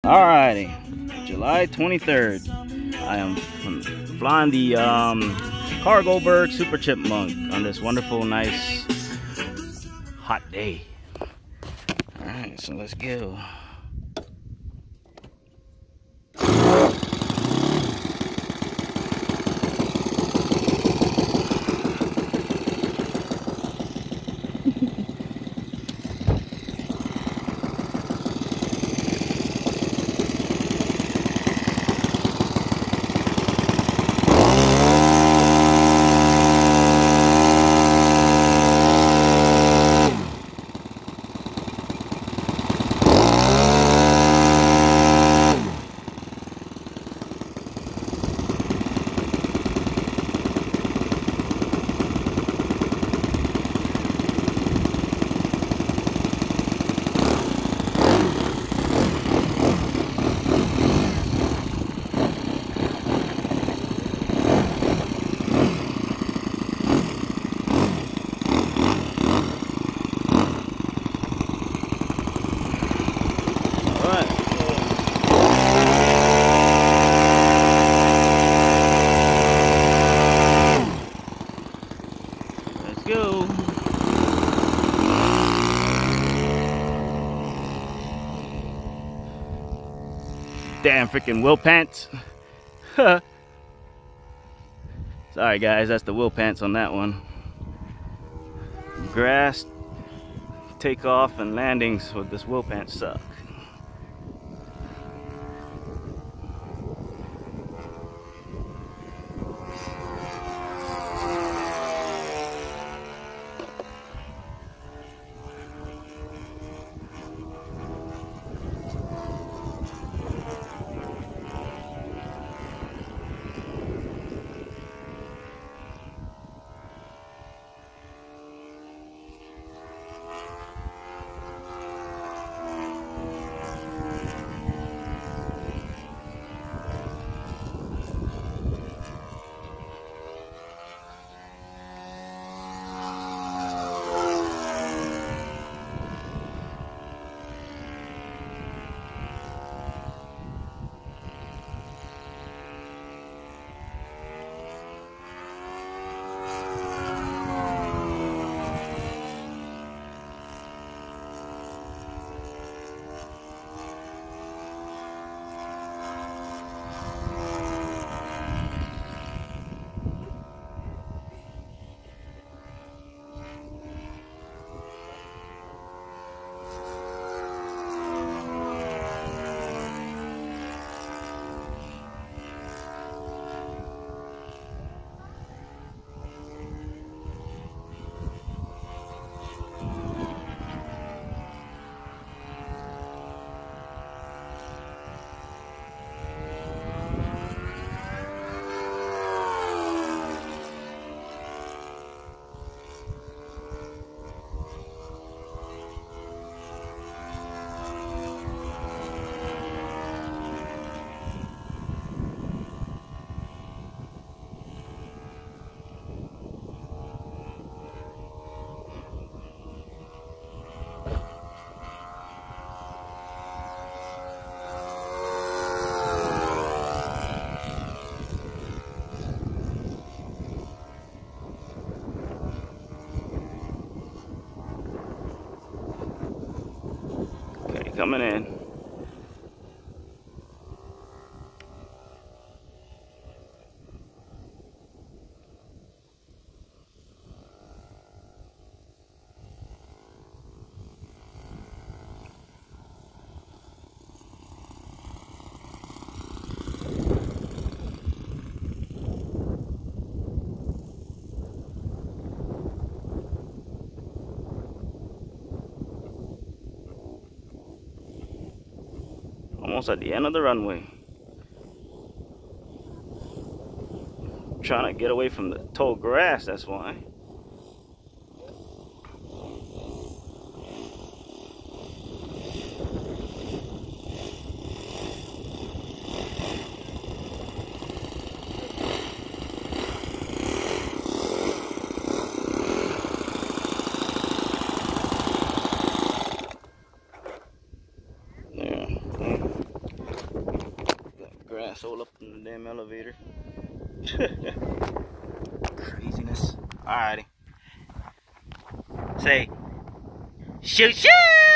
Alrighty, July 23rd. I am flying the Goldberg Super Chipmunk on this wonderful, nice, hot day. Alright, so let's go. Go. Damn freaking wheel pants. Sorry guys, that's the wheel pants on that one. Grass takeoff and landings with this wheel pants suck. Coming in. Almost at the end of the runway. Trying to get away from the tall grass, that's why. asshole up in the damn elevator. Craziness. Alrighty. Say, shoot, shoot!